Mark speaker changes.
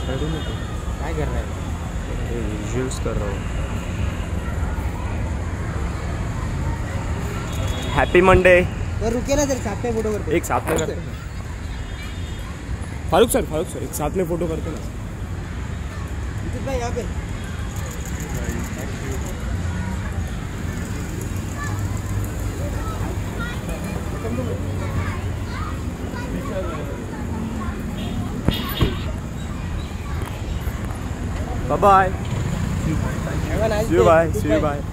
Speaker 1: Ready नहीं तो
Speaker 2: क्या कर रहा है?
Speaker 1: विजुअल्स कर रहा हूँ। Happy Monday.
Speaker 2: तो रुके ना, तेरे साथ में फोटो करते।
Speaker 1: एक साथ में करते हैं। फारूक सर एक साथ में फोटो करते ना।
Speaker 2: भाई यहाँ पे
Speaker 1: bye bye.
Speaker 2: Have a nice
Speaker 1: See you
Speaker 2: day.
Speaker 1: bye. See you
Speaker 2: Goodbye.
Speaker 1: bye.